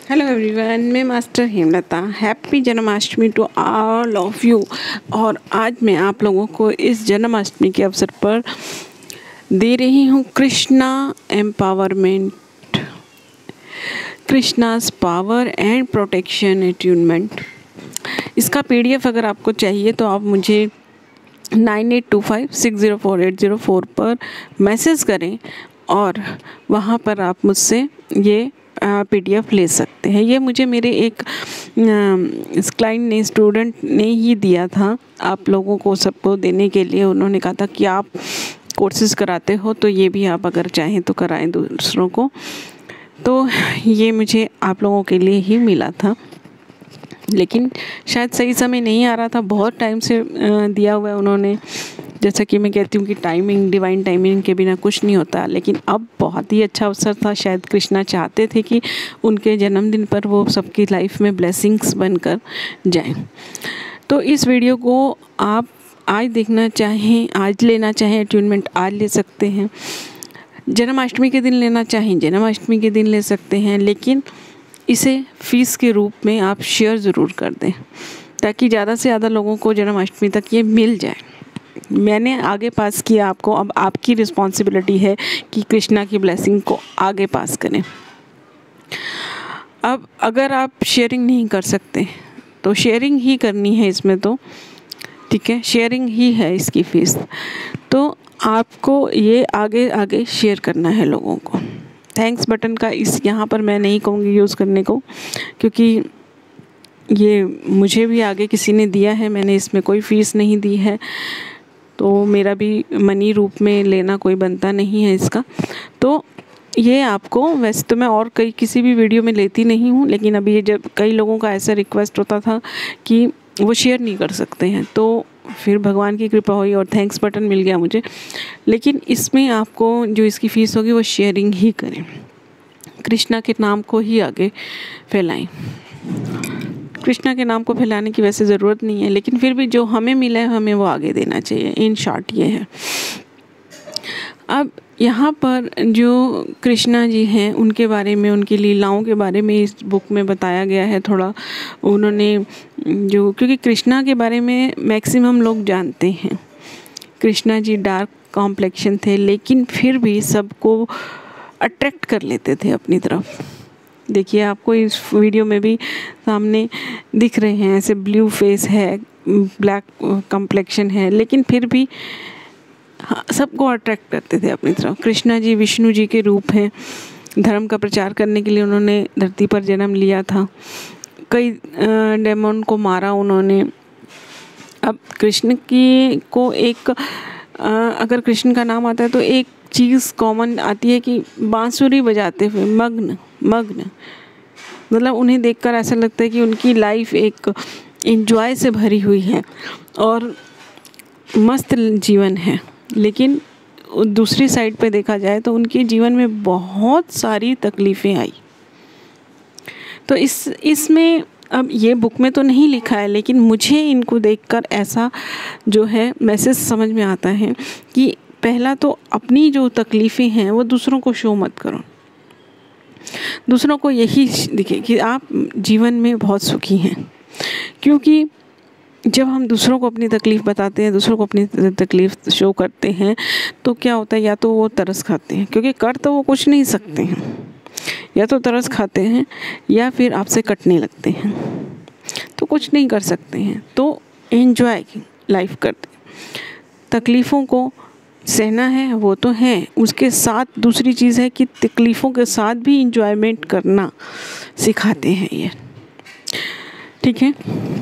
Hello everyone, मैं master Hemlata. Happy Janmashtami to all of you. और आज मैं आप लोगों को इस जन्माष्टमी के अवसर पर दे रही हूँ Krishna empowerment, Krishna's power and protection attunement. इसका पीडीएफ अगर आपको चाहिए तो आप मुझे 9825604804 पर मैसेज करें और वहाँ पर आप मुझसे ये पीडीएफ ले सकते हैं। ये मुझे मेरे एक क्लाइंट ने, स्टूडेंट ने ही दिया था आप लोगों को सबको देने के लिए। उन्होंने कहा था कि आप कोर्सेज कराते हो तो ये भी आप अगर चाहें तो कराएं दूसरों को। तो ये मुझे आप लोगों के लिए ही मिला था, लेकिन शायद सही समय नहीं आ रहा था। बहुत टाइम से दिया हुआ है उन्होंने। जैसा कि मैं कहती हूँ कि टाइमिंग, डिवाइन टाइमिंग के बिना कुछ नहीं होता। लेकिन अब बहुत ही अच्छा अवसर था। शायद कृष्णा चाहते थे कि उनके जन्मदिन पर वो सबकी लाइफ में ब्लेसिंग्स बनकर जाएं। तो इस वीडियो को आप आज देखना चाहें, आज लेना चाहें अट्यूनमेंट आज ले सकते हैं। जन्माष्टमी के दिन लेना चाहें जन्माष्टमी के दिन ले सकते हैं, लेकिन इसे फीस के रूप में आप शेयर ज़रूर कर दें ताकि ज़्यादा से ज़्यादा लोगों को जन्माष्टमी तक ये मिल जाए। मैंने आगे पास किया आपको, अब आपकी रिस्पॉन्सिबिलिटी है कि कृष्णा की ब्लेसिंग को आगे पास करें। अब अगर आप शेयरिंग नहीं कर सकते तो शेयरिंग ही करनी है इसमें, तो ठीक है, शेयरिंग ही है इसकी फ़ीस। तो आपको ये आगे आगे शेयर करना है लोगों को। थैंक्स बटन का इस यहाँ पर मैं नहीं कहूँगी यूज़ करने को, क्योंकि ये मुझे भी आगे किसी ने दिया है, मैंने इसमें कोई फ़ीस नहीं दी है, तो मेरा भी मनी रूप में लेना कोई बनता नहीं है इसका। तो ये आपको, वैसे तो मैं और किसी भी वीडियो में लेती नहीं हूँ, लेकिन अभी ये जब कई लोगों का ऐसा रिक्वेस्ट होता था कि वो शेयर नहीं कर सकते हैं, तो फिर भगवान की कृपा हुई और थैंक्स बटन मिल गया मुझे। लेकिन इसमें आपको जो इसकी फ़ीस होगी वो शेयरिंग ही करें, कृष्णा के नाम को ही आगे फैलाएं। कृष्णा के नाम को फैलाने की वैसे ज़रूरत नहीं है, लेकिन फिर भी जो हमें मिला है हमें वो आगे देना चाहिए। इन शॉर्ट ये है। अब यहाँ पर जो कृष्णा जी हैं उनके बारे में, उनकी लीलाओं के बारे में इस बुक में बताया गया है थोड़ा। उन्होंने जो, क्योंकि कृष्णा के बारे में मैक्सिमम लोग जानते हैं, कृष्णा जी डार्क कॉम्प्लेक्शन थे, लेकिन फिर भी सबको अट्रैक्ट कर लेते थे अपनी तरफ। देखिए आपको इस वीडियो में भी सामने दिख रहे हैं, ऐसे ब्लू फेस है, ब्लैक कॉम्प्लेक्शन है, लेकिन फिर भी सबको अट्रैक्ट करते थे अपनी तरफ। कृष्णा जी विष्णु जी के रूप हैं। धर्म का प्रचार करने के लिए उन्होंने धरती पर जन्म लिया था। कई डेमन को मारा उन्होंने। अब कृष्ण की को एक अगर कृष्ण का नाम आता है तो एक चीज़ कॉमन आती है कि बांसुरी बजाते हुए मग्न, मतलब उन्हें देखकर ऐसा लगता है कि उनकी लाइफ एक एंजॉय से भरी हुई है और मस्त जीवन है। लेकिन दूसरी साइड पे देखा जाए तो उनके जीवन में बहुत सारी तकलीफ़ें आई। तो इसमें अब ये बुक में तो नहीं लिखा है, लेकिन मुझे इनको देखकर ऐसा जो है मैसेज समझ में आता है कि पहला तो अपनी जो तकलीफ़ें हैं वो दूसरों को शो मत करो। दूसरों को यही दिखे कि आप जीवन में बहुत सुखी हैं, क्योंकि जब हम दूसरों को अपनी तकलीफ़ बताते हैं, दूसरों को अपनी तकलीफ़ शो करते हैं, तो क्या होता है, या तो वो तरस खाते हैं, क्योंकि कर तो वो कुछ नहीं सकते हैं, या तो तरस खाते हैं या फिर आपसे कटने लगते हैं, तो कुछ नहीं कर सकते हैं। तो एंजॉय लाइफ करते, तकलीफ़ों को सहना है वो तो है, उसके साथ दूसरी चीज़ है कि तकलीफ़ों के साथ भी इंजॉयमेंट करना सिखाते हैं ये, ठीक है।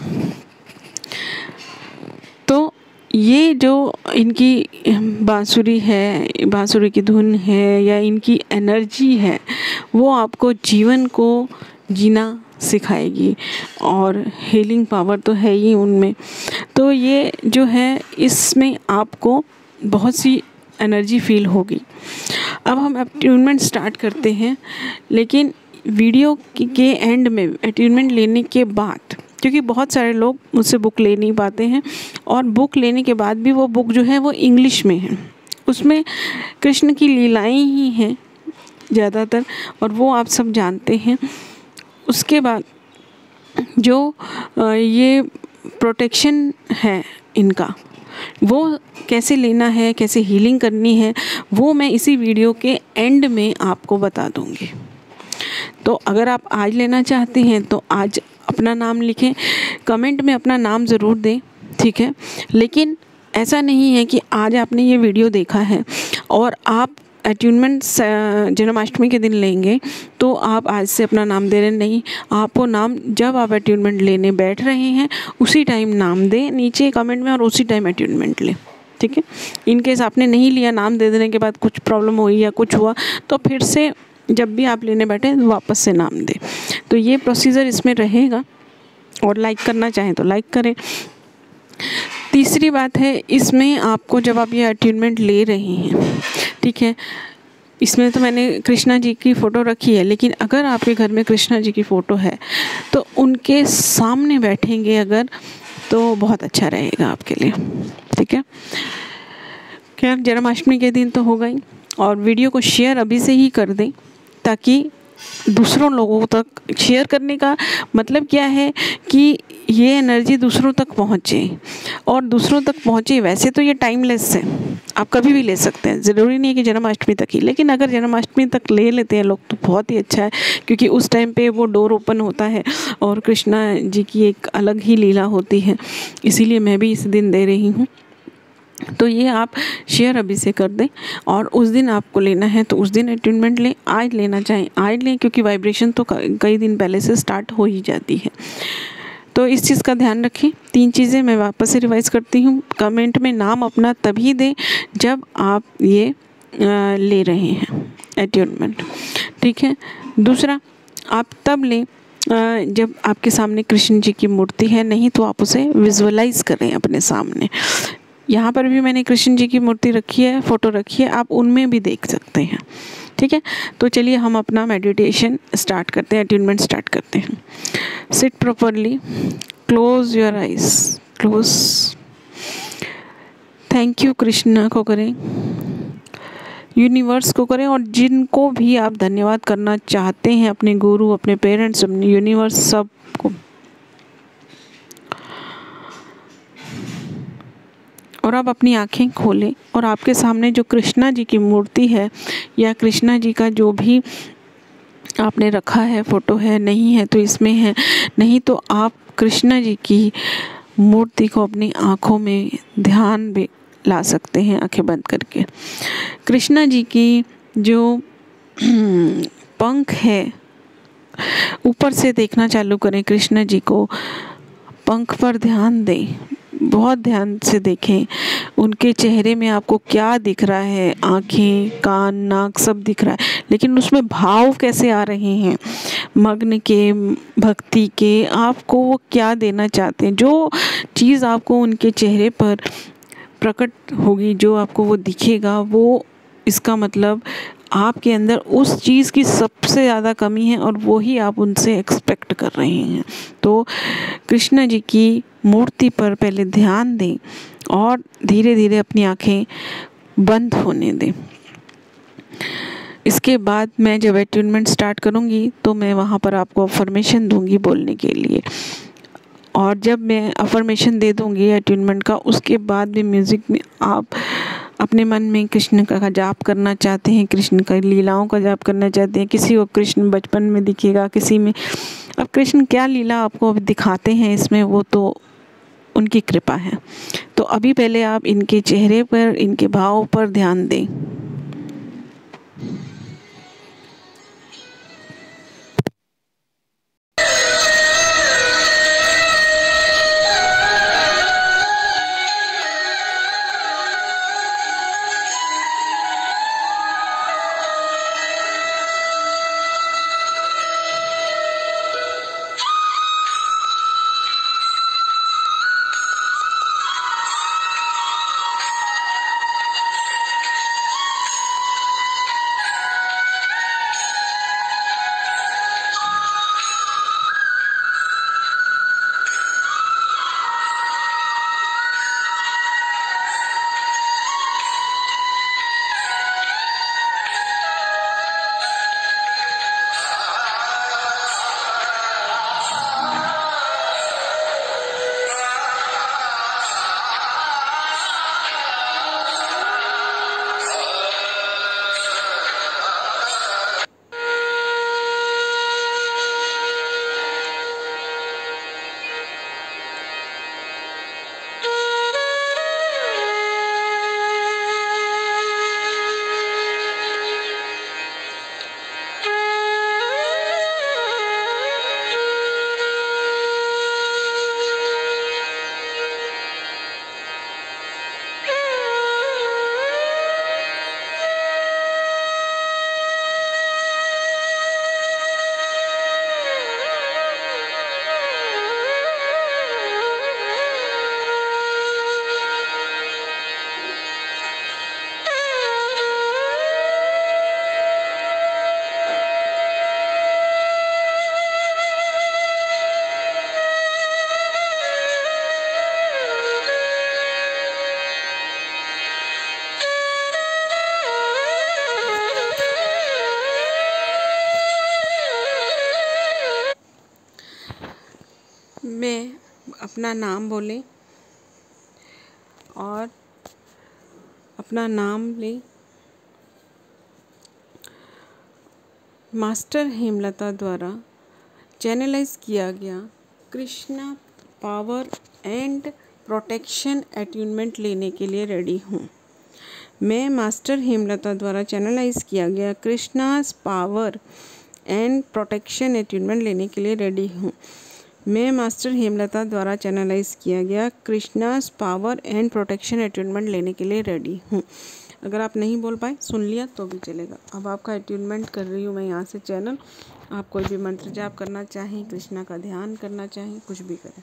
तो ये जो इनकी बांसुरी है, बांसुरी की धुन है या इनकी एनर्जी है, वो आपको जीवन को जीना सिखाएगी और हीलिंग पावर तो है ही उनमें। तो ये जो है इसमें आपको बहुत सी एनर्जी फील होगी। अब हम अट्यूनमेंट स्टार्ट करते हैं, लेकिन वीडियो के एंड में अट्यूनमेंट लेने के बाद, क्योंकि बहुत सारे लोग मुझसे बुक ले नहीं पाते हैं और बुक लेने के बाद भी वो बुक जो है वो इंग्लिश में है, उसमें कृष्ण की लीलाएं ही हैं ज़्यादातर, और वो आप सब जानते हैं। उसके बाद जो ये प्रोटेक्शन है इनका, वो कैसे लेना है, कैसे हीलिंग करनी है, वो मैं इसी वीडियो के एंड में आपको बता दूंगी। तो अगर आप आज लेना चाहते हैं तो आज अपना नाम लिखें, कमेंट में अपना नाम ज़रूर दें, ठीक है। लेकिन ऐसा नहीं है कि आज आपने ये वीडियो देखा है और आप अट्यूनमेंट जन्माष्टमी के दिन लेंगे तो आप आज से अपना नाम दे रहे, नहीं। आपको नाम जब आप अट्यूनमेंट लेने बैठ रहे हैं उसी टाइम नाम दें नीचे कमेंट में और उसी टाइम अट्यूनमेंट लें, ठीक है। इनकेस आपने नहीं लिया, नाम दे देने के बाद कुछ प्रॉब्लम हुई या कुछ हुआ तो फिर से जब भी आप लेने बैठे वापस से नाम दें। तो ये प्रोसीजर इसमें रहेगा, और लाइक करना चाहें तो लाइक करें। तीसरी बात है, इसमें आपको जब आप ये अट्यूनमेंट ले रहे हैं, ठीक है, इसमें तो मैंने कृष्णा जी की फ़ोटो रखी है, लेकिन अगर आपके घर में कृष्णा जी की फ़ोटो है तो उनके सामने बैठेंगे अगर, तो बहुत अच्छा रहेगा आपके लिए, ठीक है। खैर, जन्माष्टमी के दिन तो होगा ही, और वीडियो को शेयर अभी से ही कर दें ताकि दूसरों लोगों तक, शेयर करने का मतलब क्या है कि ये एनर्जी दूसरों तक पहुँचे, और दूसरों तक पहुँचे। वैसे तो ये टाइमलेस है, आप कभी भी ले सकते हैं, ज़रूरी नहीं है कि जन्माष्टमी तक ही, लेकिन अगर जन्माष्टमी तक ले लेते हैं लोग तो बहुत ही अच्छा है, क्योंकि उस टाइम पे वो डोर ओपन होता है और कृष्णा जी की एक अलग ही लीला होती है, इसीलिए मैं भी इस दिन दे रही हूँ। तो ये आप शेयर अभी से कर दें, और उस दिन आपको लेना है तो उस दिन अट्यूनमेंट लें, आज लेना चाहें आज लें, क्योंकि वाइब्रेशन तो कई दिन पहले से स्टार्ट हो ही जाती है। तो इस चीज़ का ध्यान रखें। 3 चीज़ें मैं वापस से रिवाइज़ करती हूँ। कमेंट में नाम अपना तभी दें जब आप ये ले रहे हैं अट्यूनमेंट, ठीक है। दूसरा, आप तब लें जब आपके सामने कृष्ण जी की मूर्ति है, नहीं तो आप उसे विजुअलाइज करें अपने सामने। यहाँ पर भी मैंने कृष्ण जी की मूर्ति रखी है, फ़ोटो रखी है, आप उनमें भी देख सकते हैं, ठीक है। तो चलिए हम अपना मेडिटेशन स्टार्ट करते हैं, अट्यूनमेंट स्टार्ट करते हैं। Sit properly, close your eyes, close. Thank you Krishna को करें, यूनिवर्स को करें, और जिनको भी आप धन्यवाद करना चाहते हैं, अपने गुरु, अपने पेरेंट्स, अपने यूनिवर्स, सबको। और आप अपनी आँखें खोलें और आपके सामने जो कृष्णा जी की मूर्ति है या कृष्णा जी का जो भी आपने रखा है, फ़ोटो है, नहीं है तो इसमें है, नहीं तो आप कृष्णा जी की मूर्ति को अपनी आँखों में ध्यान में ला सकते हैं, आँखें बंद करके। कृष्णा जी की जो पंख है, ऊपर से देखना चालू करें, कृष्णा जी को पंख पर ध्यान दें, बहुत ध्यान से देखें उनके चेहरे में आपको क्या दिख रहा है, आँखें, कान, नाक सब दिख रहा है, लेकिन उसमें भाव कैसे आ रहे हैं, मग्न के, भक्ति के, आपको वो क्या देना चाहते हैं। जो चीज़ आपको उनके चेहरे पर प्रकट होगी, जो आपको वो दिखेगा, वो इसका मतलब आपके अंदर उस चीज़ की सबसे ज़्यादा कमी है और वो ही आप उनसे एक्सपेक्ट कर रहे हैं। तो कृष्ण जी की मूर्ति पर पहले ध्यान दें और धीरे धीरे अपनी आँखें बंद होने दें। इसके बाद मैं जब अट्यूनमेंट स्टार्ट करूँगी तो मैं वहाँ पर आपको अफर्मेशन दूँगी बोलने के लिए, और जब मैं अफर्मेशन दे दूँगी अट्यूनमेंट का, उसके बाद भी म्यूज़िक में आप अपने मन में कृष्ण का जाप करना चाहते हैं, कृष्ण का लीलाओं का जाप करना चाहते हैं। किसी को कृष्ण बचपन में दिखेगा, किसी में, अब कृष्ण क्या लीला आपको अब दिखाते हैं इसमें, वो तो उनकी कृपा है। तो अभी पहले आप इनके चेहरे पर, इनके भाव पर ध्यान दें। मैं अपना नाम बोले और अपना नाम ले। मास्टर हेमलता द्वारा चैनलाइज किया गया Krishna power and protection attunement लेने के लिए रेडी हूँ। मैं मास्टर हेमलता द्वारा चैनलाइज किया गया Krishna's power and protection attunement लेने के लिए रेडी हूँ। मैं मास्टर हेमलता द्वारा चैनलाइज किया गया Krishna's power and protection attunement लेने के लिए रेडी हूँ। अगर आप नहीं बोल पाए, सुन लिया तो भी चलेगा। अब आपका अट्यूनमेंट कर रही हूँ मैं यहाँ से चैनल। आप कोई भी मंत्र जाप करना चाहें, कृष्णा का ध्यान करना चाहें, कुछ भी करें।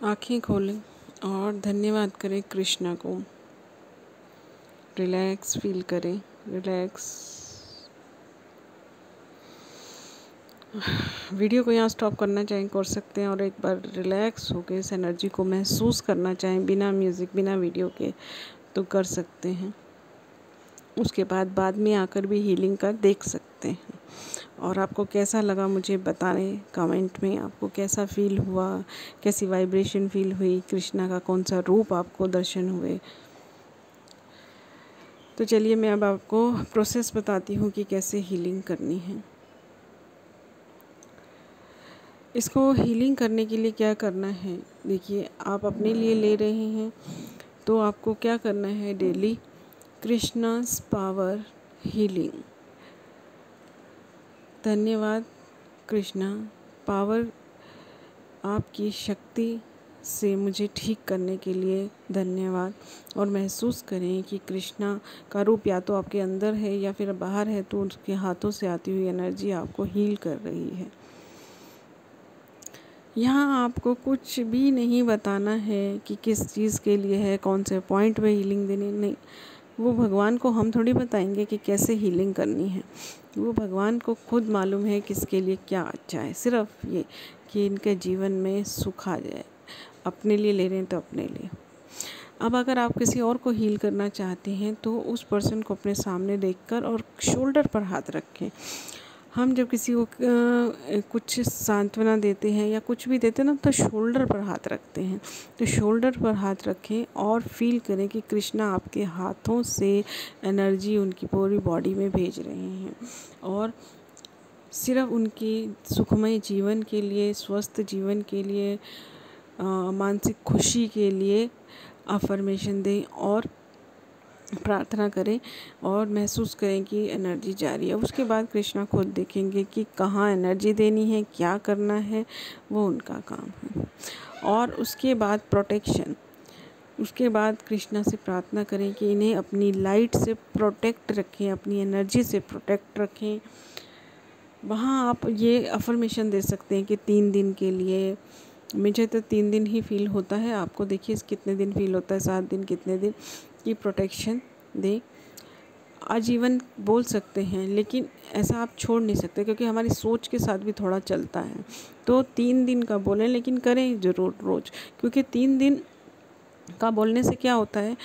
आँखें खोलें और धन्यवाद करें कृष्णा को। रिलैक्स फील करें, रिलैक्स। वीडियो को यहाँ स्टॉप करना चाहें कर सकते हैं, और एक बार रिलैक्स होकर इस एनर्जी को महसूस करना चाहें बिना म्यूज़िक बिना वीडियो के तो कर सकते हैं। उसके बाद में आकर भी हीलिंग का देख सकते हैं। और आपको कैसा लगा मुझे बताएं कमेंट में, आपको कैसा फील हुआ, कैसी वाइब्रेशन फील हुई, कृष्णा का कौन सा रूप आपको दर्शन हुए। तो चलिए मैं अब आपको प्रोसेस बताती हूँ कि कैसे हीलिंग करनी है। इसको हीलिंग करने के लिए क्या करना है, देखिए आप अपने लिए ले रहे हैं तो आपको क्या करना है, डेली कृष्णास पावर हीलिंग। धन्यवाद कृष्णा, पावर आपकी शक्ति से मुझे ठीक करने के लिए धन्यवाद। और महसूस करें कि कृष्णा का रूप या तो आपके अंदर है या फिर बाहर है, तो उसके हाथों से आती हुई एनर्जी आपको हील कर रही है। यहाँ आपको कुछ भी नहीं बताना है कि किस चीज़ के लिए है, कौन से पॉइंट पे हीलिंग देनी, नहीं। वो भगवान को हम थोड़ी बताएंगे कि कैसे हीलिंग करनी है। वो भगवान को खुद मालूम है किसके लिए क्या अच्छा है। सिर्फ ये कि इनके जीवन में सुख आ जाए। अपने लिए ले रहे हैं तो अपने लिए। अब अगर आप किसी और को हील करना चाहते हैं तो उस पर्सन को अपने सामने देखकर और शोल्डर पर हाथ रखें। हम जब किसी को कुछ सांत्वना देते हैं या कुछ भी देते हैं ना, तो शोल्डर पर हाथ रखते हैं। तो शोल्डर पर हाथ रखें और फील करें कि कृष्णा आपके हाथों से एनर्जी उनकी पूरी बॉडी में भेज रहे हैं, और सिर्फ उनकी सुखमय जीवन के लिए, स्वस्थ जीवन के लिए, मानसिक खुशी के लिए अफर्मेशन दें और प्रार्थना करें और महसूस करें कि एनर्जी जा रही है। उसके बाद कृष्णा खुद देखेंगे कि कहाँ एनर्जी देनी है, क्या करना है, वो उनका काम है। और उसके बाद प्रोटेक्शन, उसके बाद कृष्णा से प्रार्थना करें कि इन्हें अपनी लाइट से प्रोटेक्ट रखें, अपनी एनर्जी से प्रोटेक्ट रखें। वहाँ आप ये अफर्मेशन दे सकते हैं कि 3 दिन के लिए, मुझे तो 3 दिन ही फील होता है, आपको देखिए कितने दिन फील होता है, 7 दिन, कितने दिन की प्रोटेक्शन दे। आजीवन बोल सकते हैं, लेकिन ऐसा आप छोड़ नहीं सकते क्योंकि हमारी सोच के साथ भी थोड़ा चलता है। तो 3 दिन का बोलें, लेकिन करें ज़रूर रोज़, क्योंकि 3 दिन का बोलने से क्या होता है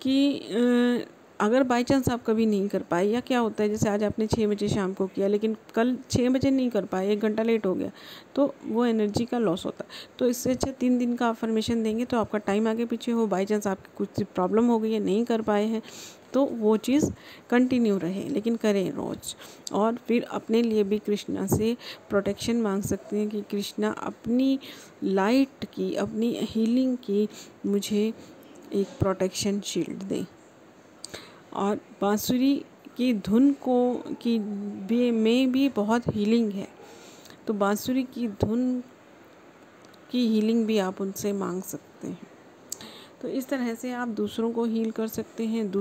कि अगर बाई चांस आप कभी नहीं कर पाए, या क्या होता है जैसे आज आपने 6 बजे शाम को किया लेकिन कल 6 बजे नहीं कर पाए, 1 घंटा लेट हो गया, तो वो एनर्जी का लॉस होता है। तो इससे अच्छा 3 दिन का अफर्मेशन देंगे तो आपका टाइम आगे पीछे हो, बाई चांस आपकी कुछ प्रॉब्लम हो गई है, नहीं कर पाए हैं, तो वो चीज़ कंटिन्यू रहे, लेकिन करें रोज़। और फिर अपने लिए भी कृष्णा से प्रोटेक्शन मांग सकते हैं कि कृष्णा अपनी लाइट की, अपनी हीलिंग की मुझे एक प्रोटेक्शन शील्ड दें। और बांसुरी की धुन में भी बहुत हीलिंग है, तो बांसुरी की धुन की हीलिंग भी आप उनसे मांग सकते हैं। तो इस तरह से आप दूसरों को हील कर सकते हैं,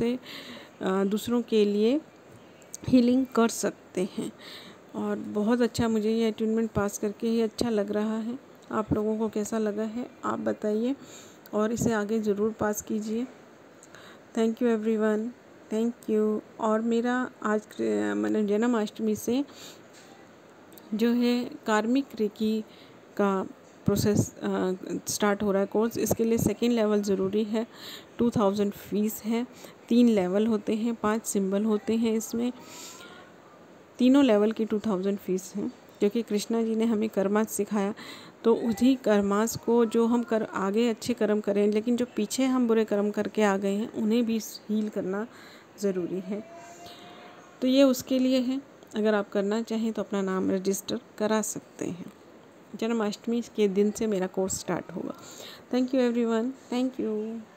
दूसरों के लिए हीलिंग कर सकते हैं। और बहुत अच्छा, मुझे ये अटेनमेंट पास करके ही अच्छा लग रहा है। आप लोगों को कैसा लगा है आप बताइए, और इसे आगे ज़रूर पास कीजिए। Thank you everyone, thank you. और मेरा आज मतलब जन्माष्टमी से जो है कार्मिक रेकी का प्रोसेस स्टार्ट हो रहा है कोर्स। इसके लिए 2nd लेवल ज़रूरी है, 2000 फीस है। 3 लेवल होते हैं, 5 सिंबल होते हैं इसमें, तीनों लेवल की 2000 फीस है। क्योंकि कृष्णा जी ने हमें कर्मास सिखाया, तो उसी कर्मास को जो हम आगे अच्छे कर्म करें, लेकिन जो पीछे हम बुरे कर्म करके आ गए हैं उन्हें भी हील करना ज़रूरी है। तो ये उसके लिए है, अगर आप करना चाहें तो अपना नाम रजिस्टर करा सकते हैं। जन्माष्टमी के दिन से मेरा कोर्स स्टार्ट होगा। Thank you everyone, thank you.